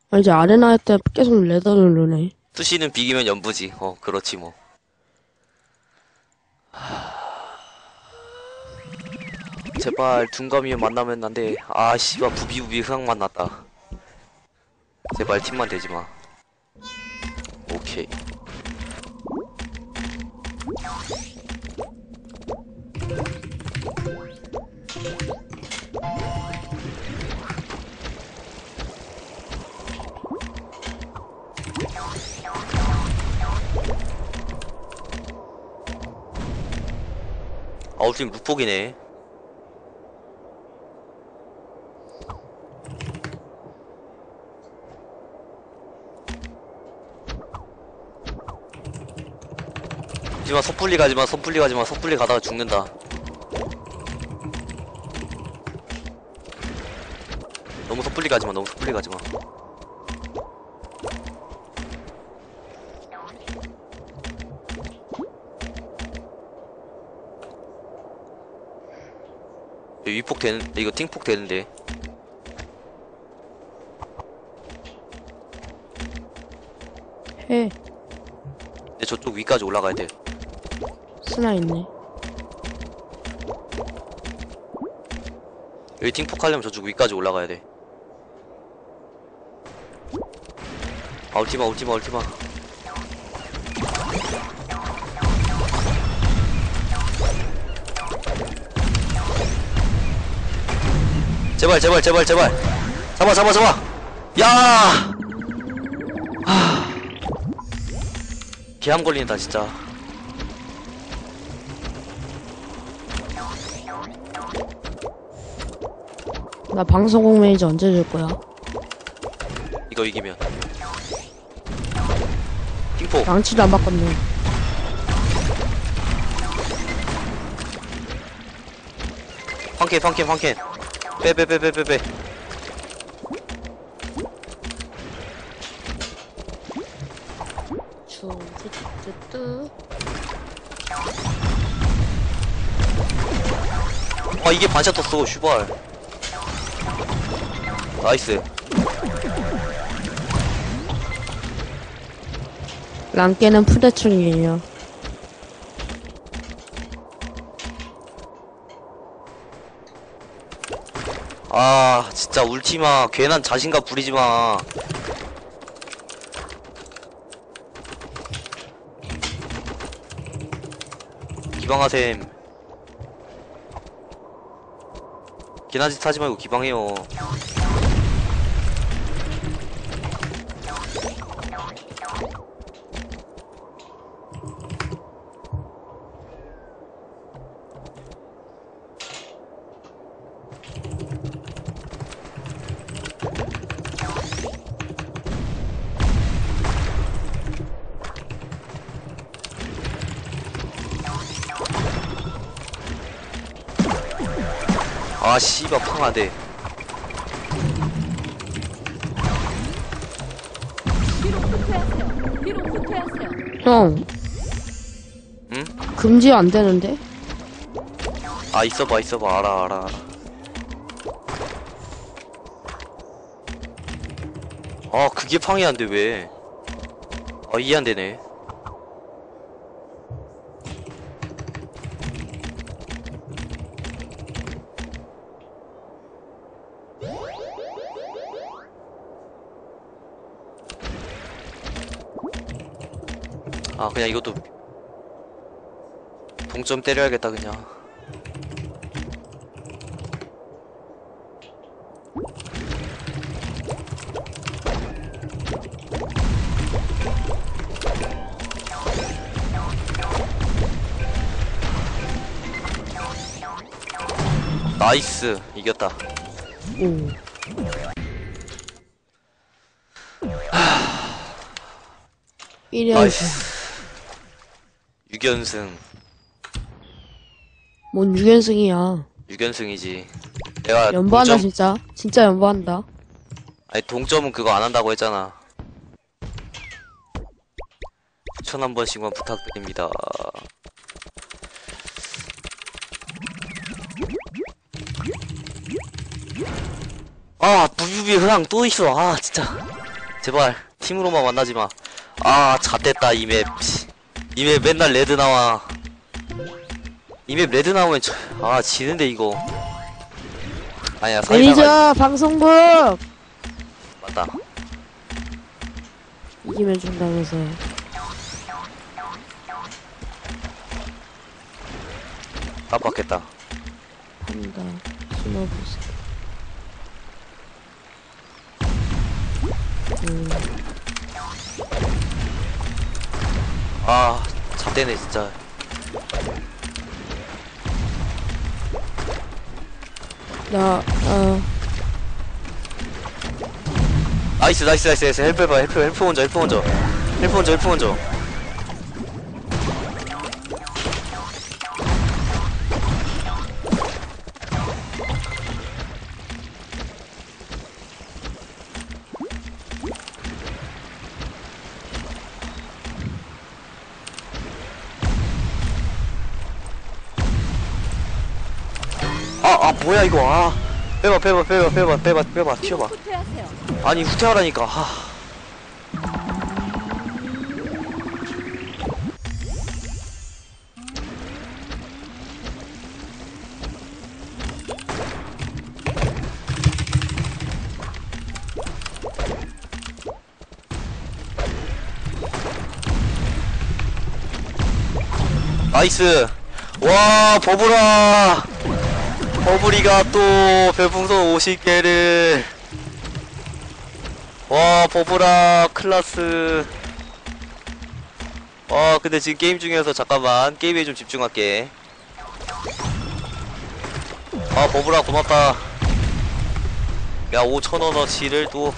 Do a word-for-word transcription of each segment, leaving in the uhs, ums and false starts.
아, 이제 아레나 할 때 계속 레더 누르네. 수시는 비기면 연부지. 어, 그렇지 뭐. 제발 둔감이 만나면 안 돼. 아, 씨발 부비부비 흥 만났다. 제발 팀만 되지마. 오케이. 아우, 지금 룩폭이네. 하지마, 섣불리 가지마, 섣불리 가지마, 섣불리 가다가 죽는다. 너무 섣불리 가지마, 너무 섣불리 가지마. 위폭 되는, 이거 팅폭 되는데. 해. 근데 저쪽 위까지 올라가야 돼. 스나 있네. 여기 팅폭 하려면 저쪽 위까지 올라가야 돼. 아, 울티마, 울티마, 울티마. 제발, 제발, 제발, 제발. 잡아, 잡아, 잡아. 야! 하. 개암 걸린다, 진짜. 나 방송국 매니저 언제 줄 거야? 이거 이기면. 팅폭. 망치도 안 바꿨네. 황캔, 황캔, 황캔. 빼, 빼, 빼, 빼, 빼, 빼. 쭈쭈쭈쭈. 아, 이게 반샷 떴어, 슈발. 나이스. 랑깨는 푸대충이에요. 아, 진짜 울티마 괜한 자신감 부리지마. 기방하셈. 괜한 짓 하지 말고 기방해요. 아, 씨발, 팡하대. 형. 응? 금지 안 되는데? 아, 있어봐, 있어봐. 알아, 알아, 알아. 아, 그게 팡이 안 돼, 왜? 아, 이해 안 되네. 아, 그냥 이것도 동점 때려야겠다, 그냥. 나이스, 이겼다. 오. 일 연승. 나이스. 육 연승. 뭔 육 연승이야. 육 연승이지. 내가 연보한다, 동점, 진짜. 진짜 연보한다. 아니, 동점은 그거 안 한다고 했잖아. 추천 한 번씩만 부탁드립니다. 아, 부비비 흐랑 또 있어. 아, 진짜. 제발 팀으로만 만나지 마. 아, 잣됐다 이 맵. 이 맵 맨날 레드 나와. 이 맵 레드 나오면 저, 아 지는데 이거. 아니야 사이다가 매니저 방송국 맞다. 이기면 준다면서. 깜빡했다. 판다 스노브스. 음. 아 잣대네 진짜. 나 어. 나이스 나이스 나이스 나이스. 헬프 해봐. 헬프 헬프 먼저 헬프 먼저 헬프 먼저 헬프 먼저. 아, 아, 뭐야, 이거, 아. 빼봐, 빼봐, 빼봐, 빼봐, 빼봐, 빼봐, 튀어봐. 후퇴하세요. 아니, 후퇴하라니까, 아. 나이스. 와, 버블아. 버블이가 또 별풍선 오십 개를. 와, 버블아 클라스. 와, 근데 지금 게임 중이어서 잠깐만 게임에 좀 집중할게. 아, 버블아 고맙다. 야, 오천 원어치를 또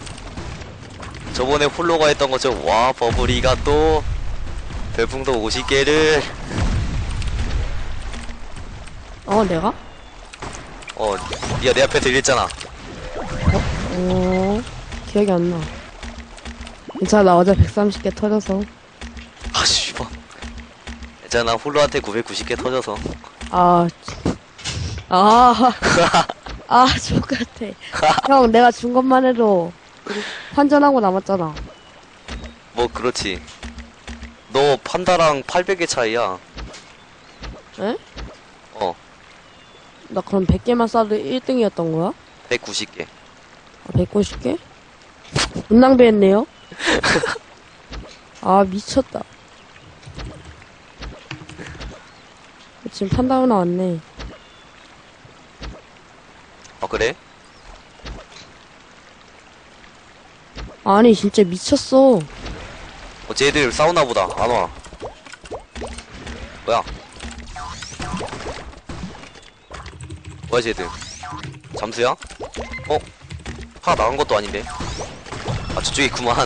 저번에 홀로가 했던 것처럼. 와, 버블이가 또 별풍선 오십 개를. 어 내가? 어, 니가 내 앞에 들렸잖아. 어 기억이 안 나. 괜찮아 나 어제 백삼십 개 터져서. 아, 씨발. 괜찮아, 홀로한테 구백구십 개 터져서. 아, 아, 아, 족같아. 형, 내가 준 것만 해도 환전하고 남았잖아. 뭐, 그렇지. 너 판다랑 팔백 개 차이야. 에? 어, 나 그럼 백 개만 싸도 일 등이었던 거야? 백구십 개. 아, 백구십 개? 분낭비했네요? 아, 미쳤다. 지금 판다고 나왔네. 아, 그래? 아니, 진짜 미쳤어. 어, 쟤들 싸우나보다. 안 와. 뭐야? 뭐야, 쟤들? 잠수야? 어? 하나 나간 것도 아닌데. 아, 저쪽에 있구만.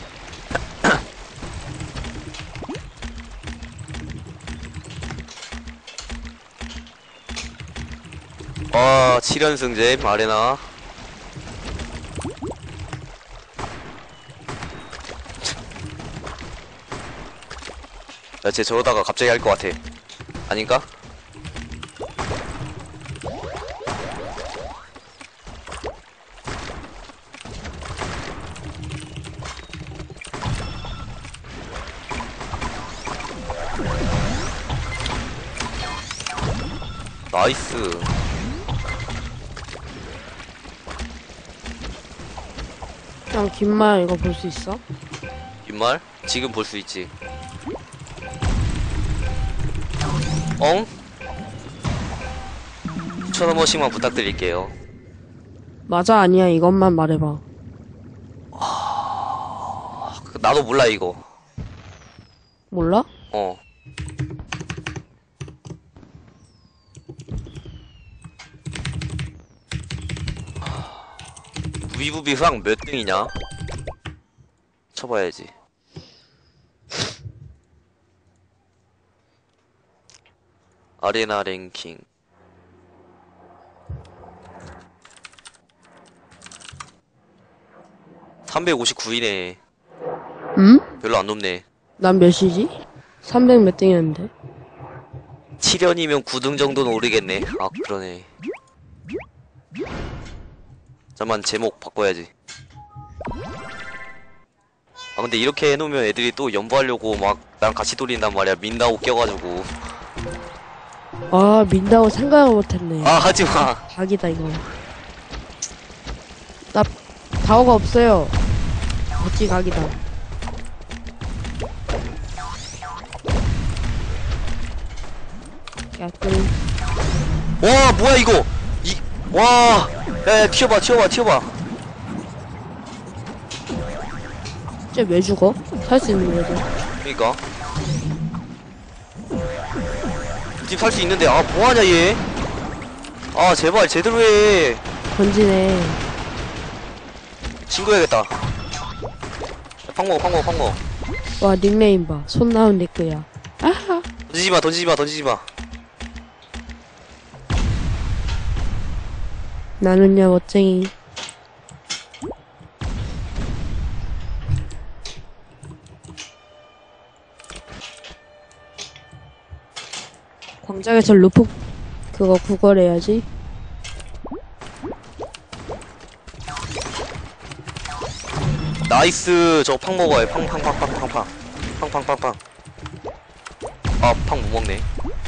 아, 칠 연승제 아레나. 야, 쟤 저러다가 갑자기 할 것 같아. 아닌가? 나이스. 그냥 긴말 이거 볼 수 있어? 뒷말? 지금 볼 수 있지. 엉? 천 원 번씩만 부탁드릴게요. 맞아, 아니야, 이것만 말해봐. 나도 몰라 이거. 몰라? 어. 부비부비 상 몇 등이냐? 쳐봐야지. 아레나 랭킹. 삼백오십구 위네. 응? 별로 안 높네. 난 몇이지? 삼백 몇 등이었는데. 칠 연이면 구 등 정도는 오르겠네. 아, 그러네. 잠만 제목 바꿔야지. 아 근데 이렇게 해놓으면 애들이 또 연부하려고 막 나랑 같이 돌린단 말이야. 민다고 껴가지고. 아, 민다고 생각을 못했네. 아 하지마. 각이다, 이거. 나, 다오가 없어요. 어찌 각이다. 야꿀. 와 뭐야 이거. 이 와. 야야 튀어봐 튀어봐 튀어봐. 쟤왜 죽어? 살 수 있는 거지. 그니까. 집 살 수 있는데 아 뭐하냐 얘. 아 제발 제대로 해. 던지네. 친구해야겠다. 팡 먹어 팡 먹어 팡 먹어. 와, 닉네임 봐. 손 나온 닉구야. 아하. 던지지마 던지지마 던지지마. 나는야, 멋쟁이. 광장에서 루프, 그거 구걸해야지. 나이스. 저거 팡 먹어야 팡팡팡팡팡팡 팡팡팡팡. 아 팡 못 먹네.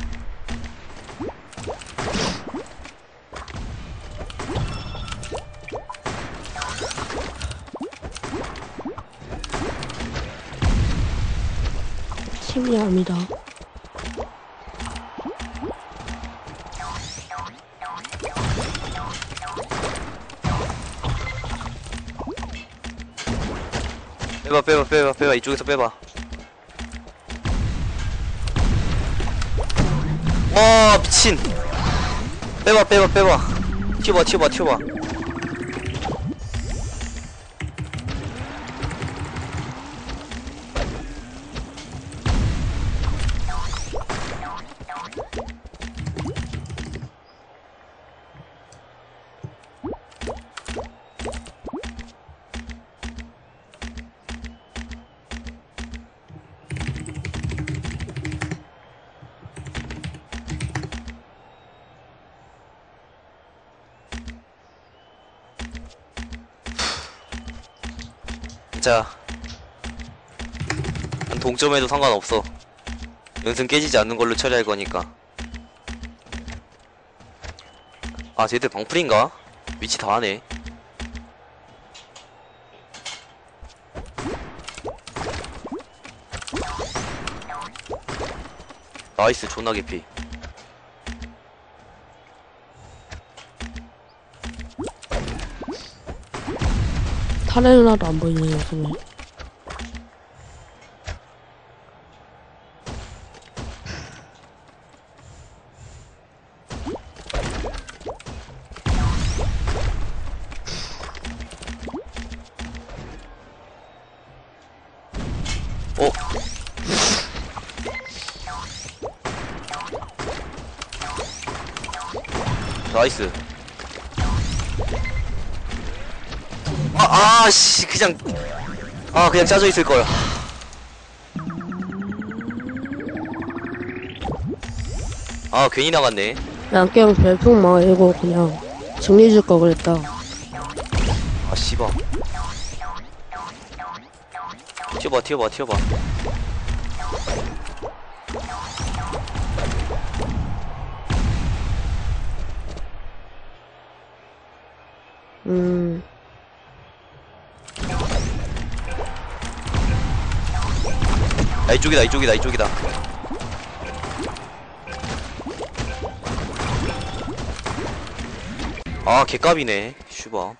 심리합니다. 빼봐 빼봐 빼봐 빼봐 이쪽에서 빼봐. 와 미친. 빼봐 빼봐 빼봐. 튀어봐 튀어봐 튀어봐. 진짜 한 동점해도 상관없어. 연승 깨지지 않는 걸로 처리할 거니까. 아 쟤들 방풀인가? 위치 다 하네. 나이스 존나 개피. 타레 누나도 안 보이네, 요즘에. 어? 나이스. 아, 아씨, 그냥, 아, 그냥 짜져 있을 걸. 아, 괜히 나갔네. 양갱 별풍 말고 그냥 정리해줄 걸 그랬다. 아, 씨발. 튀어봐, 튀어봐, 튀어봐. 음. 아, 이쪽이다, 이쪽이다, 이쪽이다. 아, 개값이네. 슈바.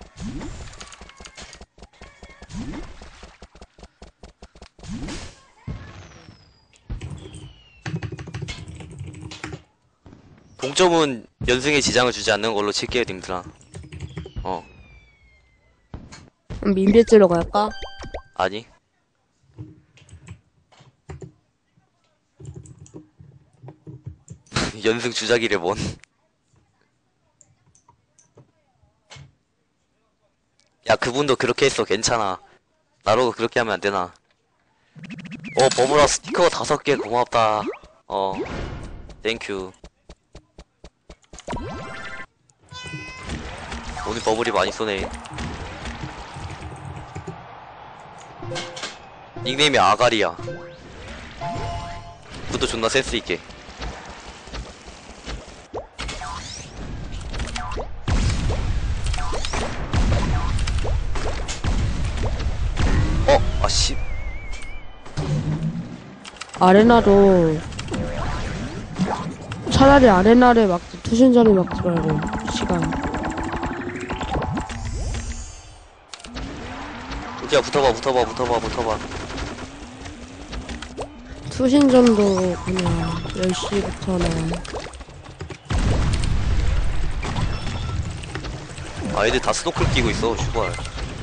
동점은 연승에 지장을 주지 않는 걸로 칠게요, 님들아. 어, 민배지로 갈까? 아니. 연승 주자기를 뭔. 야, 그분도 그렇게 했어. 괜찮아. 나로도 그렇게 하면 안 되나. 어, 버블아 스티커 다섯 개 고맙다. 어, 땡큐. 오늘 버블이 많이 쏘네. 닉네임이 아가리야. 그것도 존나 센스 있게. 어, 아씨. 아레나도 차라리 아레나를 막지 투신전을 막지 말고 시간. 야, 붙어봐, 붙어봐, 붙어봐, 붙어봐. 투신전도 그냥 열 시부터나. 아, 애들 다 스노클 끼고 있어, 슈발.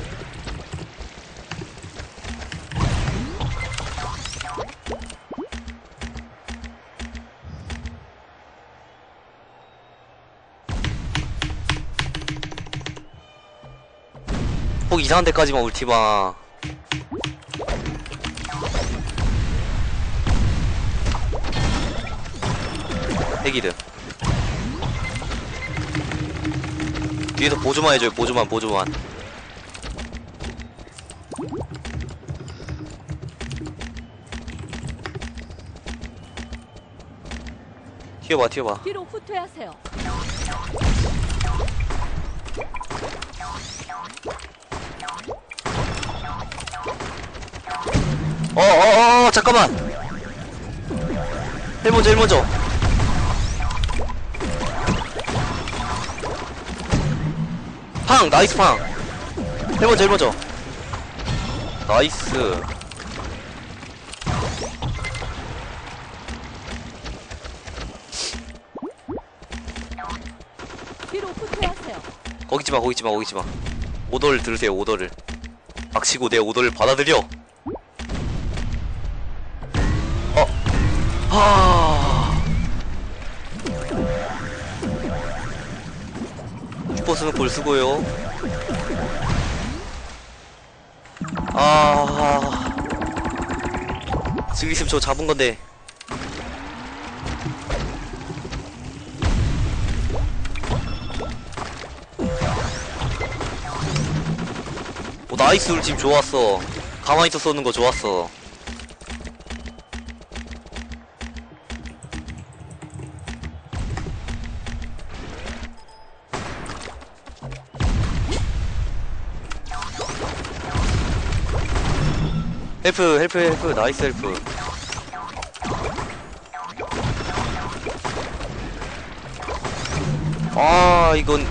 꼭 이상한 데까지만 울티마. 핵이든 뒤에서 보조만 해줘요. 보조만 보조만. 튀어봐 튀어봐. 뒤로 후퇴하세요. 어어어 잠깐만. 일 먼저 일 먼저. 팡 나이스 팡. 일 먼저 일 먼저. 나이스. 뒤로 후퇴하세요. 거기지마 거기지마 거기지마. 오더를 들으세요. 오더를 박치고 내 오더를 받아들여. 어 하. 슈퍼스는 볼 쓰고요. 아 지금 있으면 저 잡은 건데. 오 나이스. 우리 팀 좋았어. 가만히 있어 쏘는 거 좋았어. 헬프 헬프 헬프 나이스 헬프. 아 이건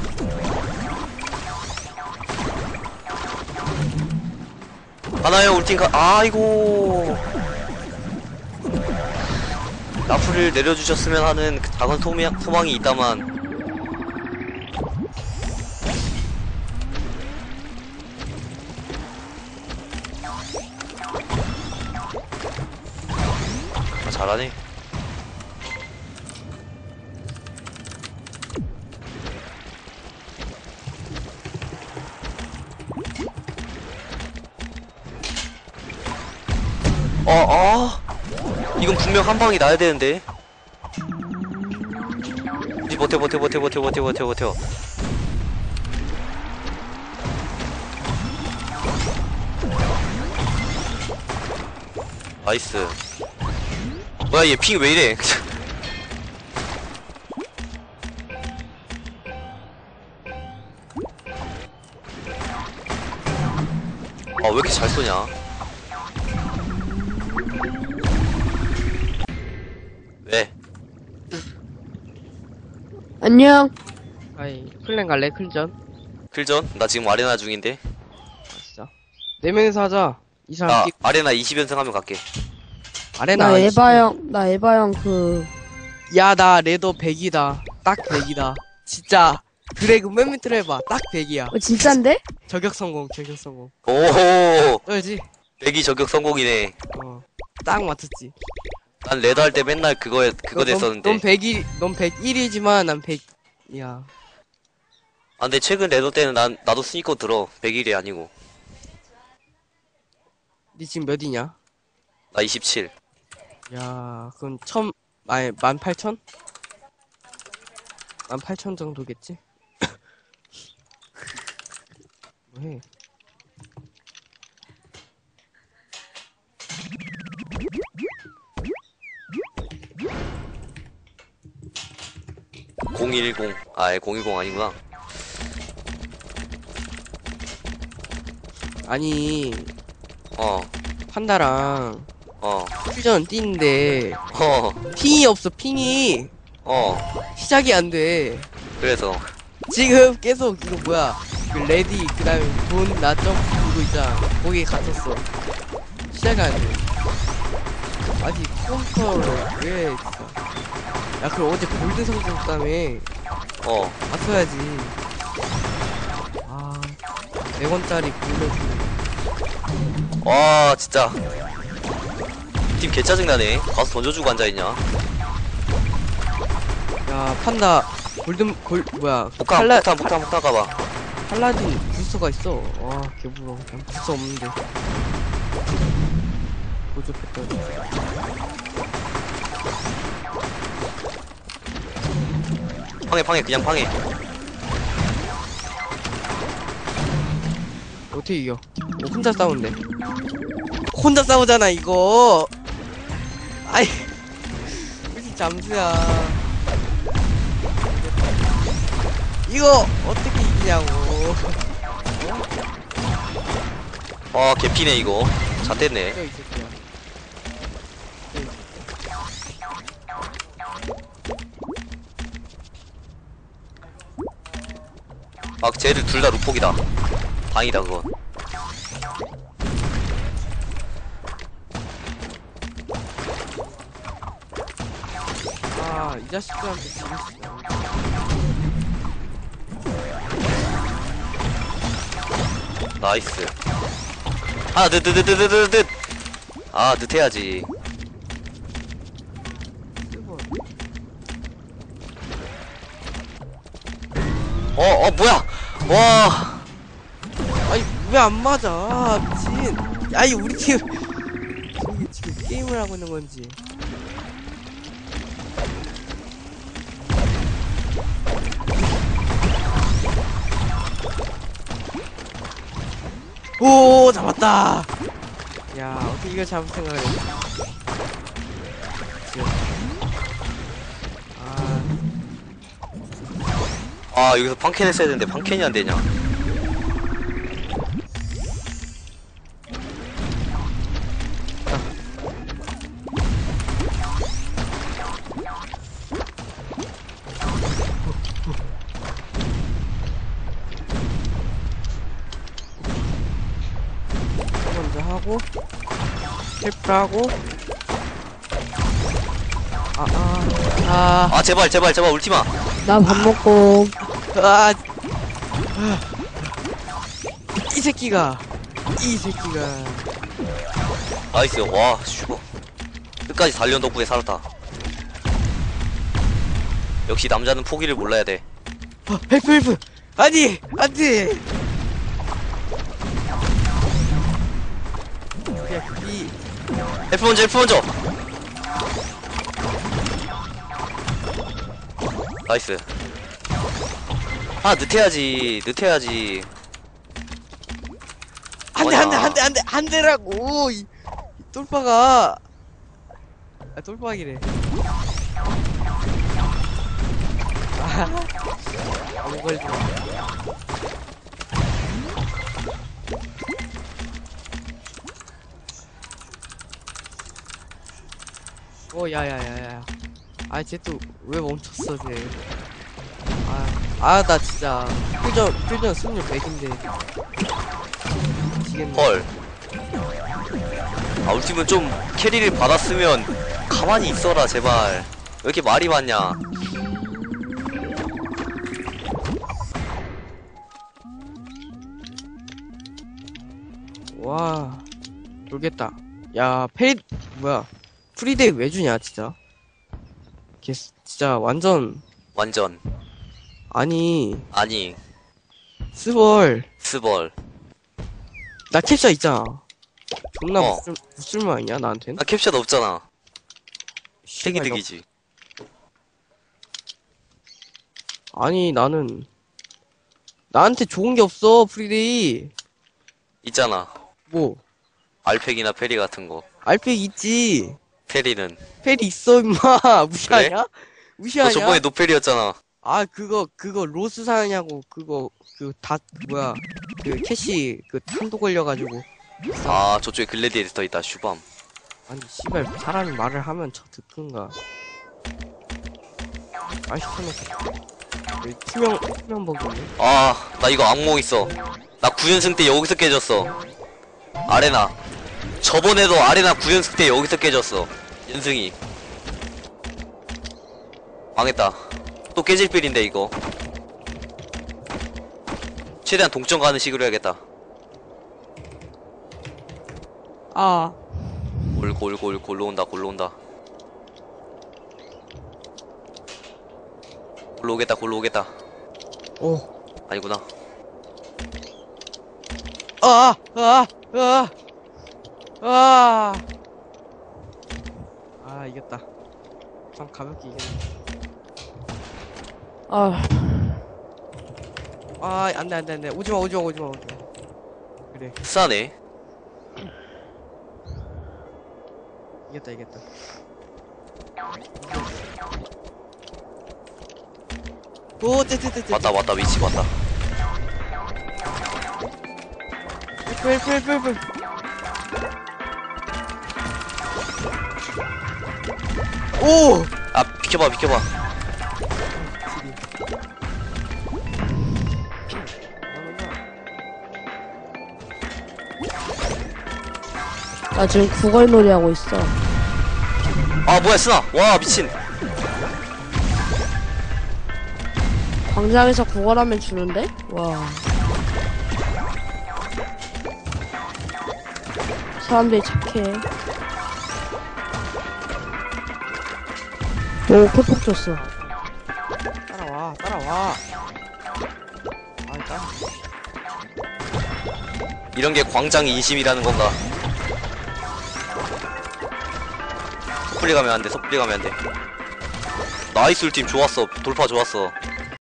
하나요 울팀 가. 아이고 라프를 내려주셨으면 하는 그 작은 소망, 소망이 있다만. 아, 잘하네. 어, 어? 이건 분명 한 방이 나야 되는데. 이 버텨, 버텨, 버텨, 버텨, 버텨, 버텨, 버텨. 나이스. 뭐야, 얘 핑이 왜 이래? 아, 왜 이렇게 잘 쏘냐? 왜? 안녕. 아이, 클랜 갈래? 클전? 클전? 나 지금 아레나 중인데. 아, 진짜. 네 명이서 하자. 이 사람 나 끼, 아레나 이십 연승 하면 갈게. 아레나. 나 이십. 에바형, 나 에바형 그, 야, 나 레더 백이다. 딱 백이다. 진짜. 드래그 맨 밑으로 해봐. 딱 백이야. 어, 진짠데? 저격 성공, 저격 성공. 오호! 떨지? 백이 저격 성공이네. 어. 딱 맞췄지. 난 레드 할 때 맨날 그거에, 그거 됐었는데. 넌 백일, 넌 백일이지만 난 백이야. 아, 근데 최근 레드 때는 난, 나도 스니커 들어. 백일이 아니고. 니 지금 몇이냐? 나 이십칠. 야, 그건 천, 아니, 만 팔천? 만 팔천 정도겠지? 뭐해? 공일공. 아, 공일공 아니구나. 아니 어, 판다랑 어, 퓨전 뛰는데 어, 핑이 없어. 핑이 어. 시작이 안 돼. 그래서. 지금 계속 이거 뭐야 그 레디 그 다음에 돈 나점 이거 있잖아. 거기에 갇혔어. 시작이 안 돼. 아니 컴퓨터를 왜 진짜. 야 그럼 어제 골드 성적 다음에 어. 갔어야지. 아 백 원짜리 골드. 와, 진짜. 팀 개짜증나네. 가서 던져주고 앉아있냐. 야 판다 골든 골 뭐야 폭탄, 칼라 폭탄, 폭탄, 폭탄 가봐. 팔라딘 부스터가 있어. 와 개부러워. 난 부스터 없는데. 보조 패턴. 방해, 방해, 그냥 방해. 어떻게 이겨? 뭐 혼자 싸운대. 혼자 싸우잖아 이거. 아이 무슨 잠수야. 이거 어떻게 이기냐고. 아, 개피네, 이거. 잣됐네. 저 이 새끼야. 아, 쟤들 둘 다 루폭이다. 방이다, 그건. 아, 이 자식들한테 지금 나이스. 하나, 늦, 늦, 늦, 늦, 늦, 늦. 아, 늦해야지. 쓰고. 어, 어, 뭐야! 와, 아니, 왜 안 맞아? 미친. 아니, 우리 팀. 저기 지금 게임을 하고 있는 건지. 오, 잡았다! 야, 어떻게 이걸 잡을 생각을 했지? 지금. 아, 아, 여기서 판캔 했어야 되는데 판캔이 안 되냐. 먼저 하고, 헬프를 하고, 아, 아, 아, 아, 제발, 제발, 제발, 울티마. 나 밥 먹고. 아, 이 새끼가, 이 새끼가. 나이스. 와, 슈거. 끝까지 달려온 덕분에 살았다. 역시 남자는 포기를 몰라야 돼. 어, 헬프, 헬프! 아니! 안 돼! 야, 이, F 먼저, F 먼저. 나이스. 아, 늦해야지. 늦해야지. 안 돼, 안 돼, 안 돼, 안 돼, 안 되라고! 이, 이 똘빠가. 아, 똘빠기래. 아, 너무 걸지 마. 어, 야, 야, 야, 야. 아, 쟤 또 왜 멈췄어, 쟤. 아, 아, 나 진짜 표정, 표정 승률 백인데. 미치겠네. 헐. 아, 우리 팀은 좀 캐리를 받았으면 가만히 있어라, 제발. 왜 이렇게 말이 많냐. 와, 모르겠다. 야, 페이, 뭐야. 프리데이 왜 주냐, 진짜. 걔, 진짜, 완전, 완전. 아니, 아니, 스벌. 스벌. 나 캡샤 있잖아. 존나 어. 무쓸, 무쓸모 있냐, 나한텐? 아, 캡샷 없잖아. 씨발, 세기득이지. 너- 아니, 나는, 나한테 좋은 게 없어, 프리데이. 있잖아. 뭐, 알팩이나 페리 같은 거. 알팩 있지. 페리는. 페리 있어, 임마. 무시하냐? 너 무시하냐? 저번에 노페리였잖아. 아 그거 그거 로스 사냐고 그거 그 다 뭐야 그 캐시 그 탄도 걸려가지고 아 저쪽에 글래디에이터 있다 슈밤. 아니 씨발 사람이 말을 하면 저 듣든가. 아 시켜놓고 여기 투명 투명 버기네. 아 나 이거 악몽 있어. 나 구 연승 때 여기서 깨졌어. 아레나. 저번에도 아레나 구 연승 때 여기서 깨졌어. 연승이. 망했다. 또 깨질 필인데 이거. 최대한 동점 가는 식으로 해야겠다. 아, 골골 골 골로 온다 골로 온다. 골로 오겠다 골로 오겠다. 오. 아니구나. 아, 아, 아, 아, 아, 이겼다. 참 가볍게 이겼네. 아, 아, 안 돼, 안 돼, 안 돼. 오지마, 오지마, 오지마, 오지마. 그래, 싸네. 이겼다, 이겼다. 오, 떼떼떼떼. 왔다 왔다 위치 왔다. 뿔, 뿔, 뿔, 뿔. 오! 아 비켜봐 비켜봐. 나 지금 구걸놀이 하고 있어. 아 뭐야 스나. 와 미친. 광장에서 구걸하면 주는데? 와. 사람들이 착해. 오, 캡폭 줬어. 따라와, 따라와. 아, 따라. 이런 게 광장의 인심이라는 건가? 섣불리 가면 안 돼, 섣불리 가면 안 돼. 나이스 팀 좋았어, 돌파 좋았어.